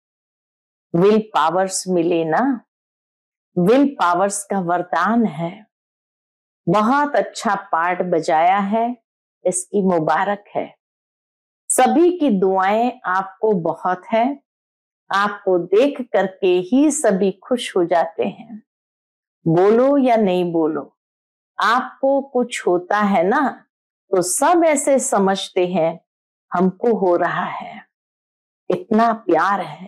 विल पावर्स मिले ना, विल पावर्स का वरदान है। बहुत अच्छा पार्ट बजाया है, इसकी मुबारक है। सभी की दुआएं आपको बहुत है। आपको देख करके ही सभी खुश हो जाते हैं। बोलो या नहीं बोलो, आपको कुछ होता है ना, तो सब ऐसे समझते हैं हमको हो रहा है। इतना प्यार है,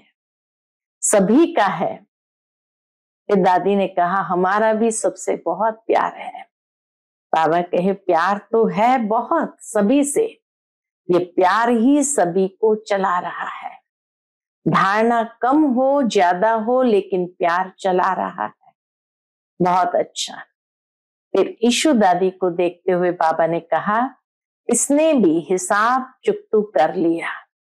सभी का है। फिर दादी ने कहा, हमारा भी सबसे बहुत प्यार है। बाबा कहे, प्यार तो है बहुत सभी से, ये प्यार ही सभी को चला रहा है। धारणा कम हो ज्यादा हो, लेकिन प्यार चला रहा है। बहुत अच्छा। फिर ईशु दादी को देखते हुए बाबा ने कहा, इसने भी हिसाब चुकतू कर लिया,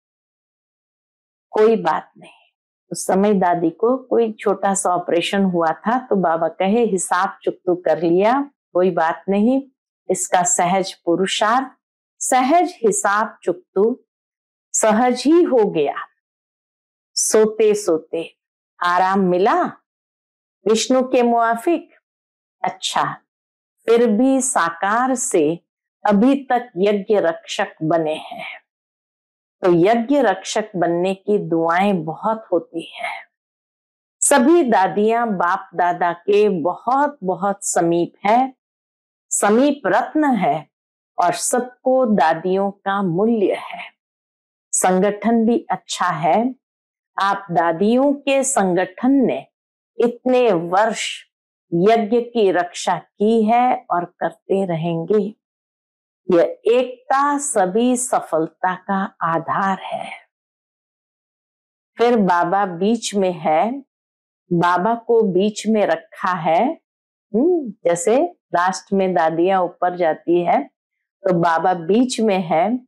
कोई बात नहीं। उस समय दादी को कोई छोटा सा ऑपरेशन हुआ था, तो बाबा कहे हिसाब चुकतू कर लिया, कोई बात नहीं। इसका सहज पुरुषार्थ, सहज हिसाब चुकतू सहज ही हो गया। सोते सोते आराम मिला विष्णु के मुआफिक। अच्छा, फिर भी साकार से अभी तक यज्ञ रक्षक बने हैं, तो यज्ञ रक्षक बनने की दुआएं बहुत होती हैं। सभी दादियां बाप दादा के बहुत बहुत समीप है, समीप रत्न है, और सबको दादियों का मूल्य है। संगठन भी अच्छा है। आप दादियों के संगठन ने इतने वर्ष यज्ञ की रक्षा की है और करते रहेंगे। यह एकता सभी सफलता का आधार है। फिर बाबा बीच में है, बाबा को बीच में रखा है। जैसे लास्ट में दादियां ऊपर जाती है, तो बाबा बीच में है।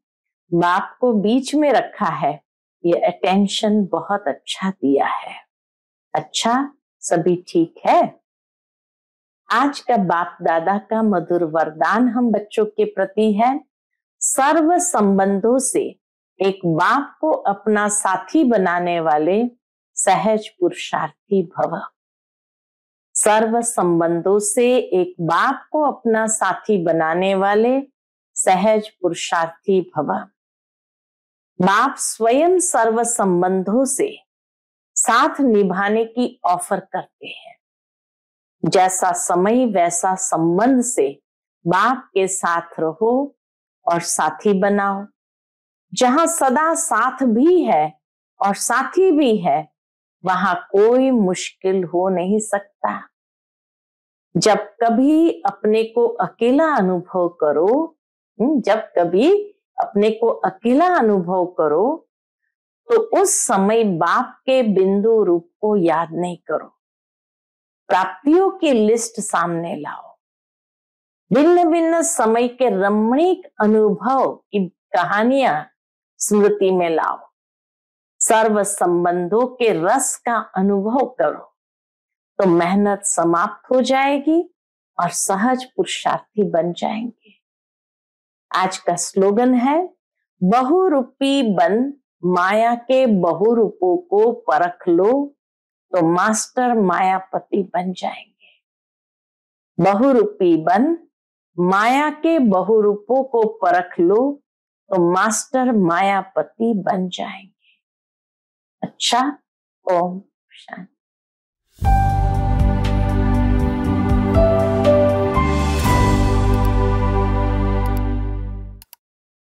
बाप को बीच में रखा है, ये अटेंशन बहुत अच्छा दिया है। अच्छा, सभी ठीक है। आज का बाप दादा का मधुर वरदान हम बच्चों के प्रति है, सर्व संबंधों से एक बाप को अपना साथी बनाने वाले सहज पुरुषार्थी भव। सर्व संबंधों से एक बाप को अपना साथी बनाने वाले सहज पुरुषार्थी भव। बाप स्वयं सर्व संबंधों से साथ निभाने की ऑफर करते हैं। जैसा समय वैसा संबंध से बाप के साथ रहो और साथी बनाओ। जहां सदा साथ भी है और साथी भी है, वहां कोई मुश्किल हो नहीं सकता। जब कभी अपने को अकेला अनुभव करो, जब कभी अपने को अकेला अनुभव करो, तो उस समय बाप के बिंदु रूप को याद नहीं करो। प्राप्तियों की लिस्ट सामने लाओ। भिन्न भिन्न समय के रमणीक अनुभव की कहानियां स्मृति में लाओ। सर्व संबंधों के रस का अनुभव करो, तो मेहनत समाप्त हो जाएगी और सहज पुरुषार्थी बन जाएंगे। आज का स्लोगन है, बहुरूपी बन माया के बहुरूपों को परख लो, तो मास्टर मायापति बन जाएंगे। बहुरूपी बन माया के बहुरूपों को परख लो, तो मास्टर मायापति बन जाएंगे। अच्छा, ओम शांति।